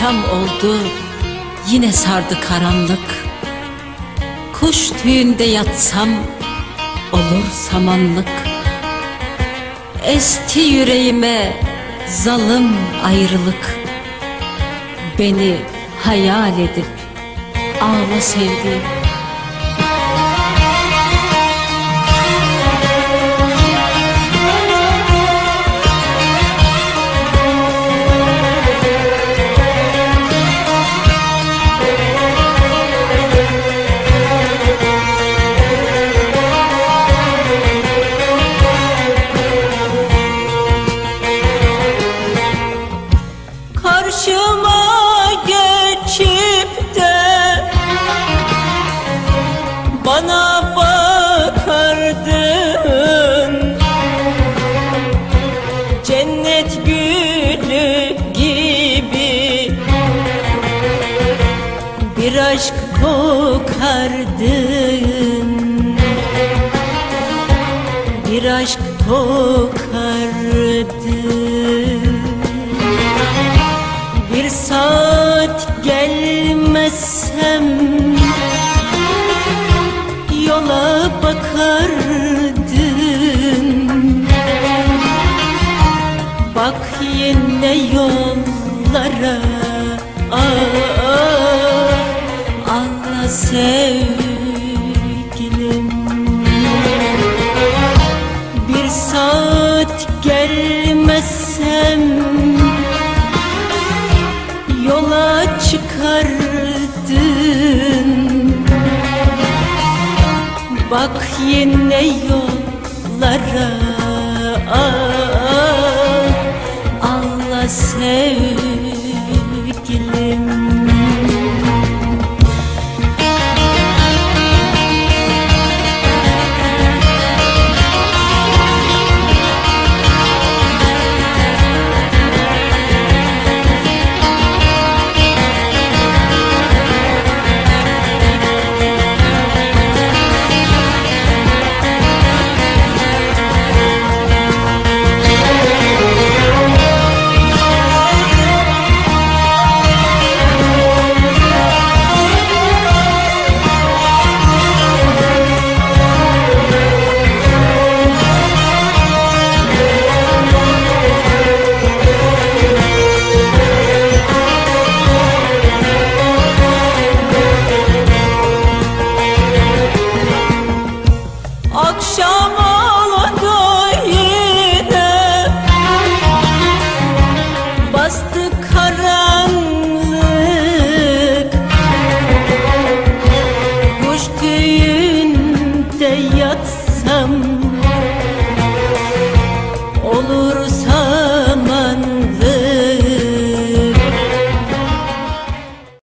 akşam oldu, yine sardı karanlık. Kuş tüyünde yatsam olur samanlık. Esti yüreğime zalim ayrılık. Beni hayal edip ağla sevdiğim. Karşıma geçip de bana bakardın, cennet gülü gibi bir aşk kokardın, bir aşk kokardın. Bir saat gelmezsem yola bakardın. Bak yine yollara, Allah sevgilim. Bir saat gelmezsem yola çıkardın. Bak yine yollara, Allah sevgilim. Akşam oldu yine, bastı karanlık. Kuş tüyünde yatsam